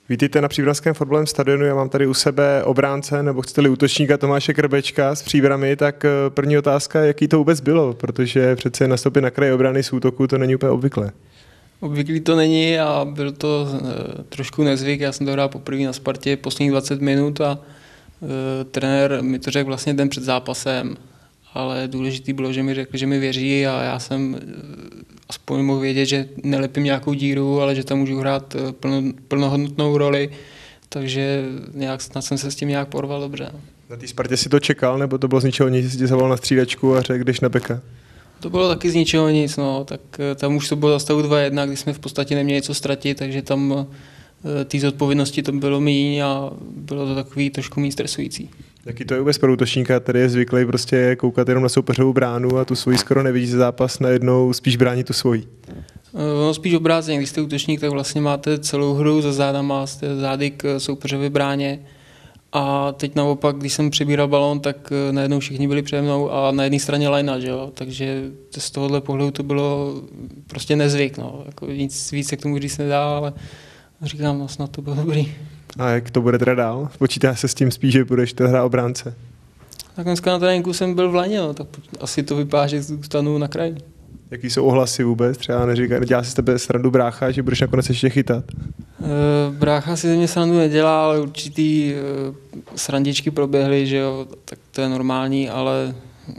Vítejte na příbramském fotbalovém stadionu, já mám tady u sebe obránce, nebo chcete-li útočníka Tomáše Krbečka z Příbrami, tak první otázka, jaký to vůbec bylo, protože přece nastoupit na kraji obrany z útoku, to není úplně obvyklé. Obvyklý to není a byl to trošku nezvyk, já jsem to hrál poprvé na Spartě posledních 20 minut a trenér mi to řekl vlastně den před zápasem, ale důležitý bylo, že mi řekl, že mi věří a já jsem aspoň mohl vědět, že nelepím nějakou díru, ale že tam můžu hrát plnohodnotnou roli, takže snad jsem se s tím nějak porval dobře. Na té Spartě si to čekal, nebo to bylo z ničeho nic, jsi tě zavolal na střídačku a řekl, jdeš na beka? To bylo taky z ničeho nic, no, tak tam už to bylo za stavu 2-1, kdy jsme v podstatě neměli co ztratit, takže tam té zodpovědnosti to bylo míň a bylo to takový trošku méně stresující. Jaký to je vůbec pro útočníka, který je zvyklý prostě koukat jenom na soupeřovou bránu a tu svoji skoro nevidí ze zápas, najednou spíš brání tu svoji? No, spíš obráceně, když jste útočník, tak vlastně máte celou hru za zádama, jste zády k soupeřově bráně a teď naopak, když jsem přebíral balón, tak najednou všichni byli přede mnou a na jedné straně lajna, že jo? Takže z tohohle pohledu to bylo prostě nezvyk, no. Jako nic víc se k tomu říct nedá, ale říkám, no, snad to bylo dobrý. A jak to bude teda dál? Počítá se s tím spíš, že budeš teda hrát obránce? Tak dneska na tréninku jsem byl v lajně, no, tak asi to vypadá, že zůstanu na kraji. Jaký jsou ohlasy vůbec? Třeba nedělá si z tebe srandu brácha, že budeš nakonec ještě chytat? Brácha si ze mě srandu nedělá, ale určitý srandičky proběhly, že jo, tak to je normální, ale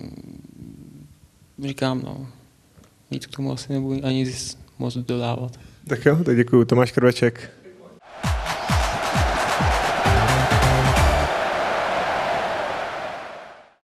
říkám, no, nic k tomu asi nebudu ani moc dodávat. Tak jo, tak děkuju. Tomáš Krbeček.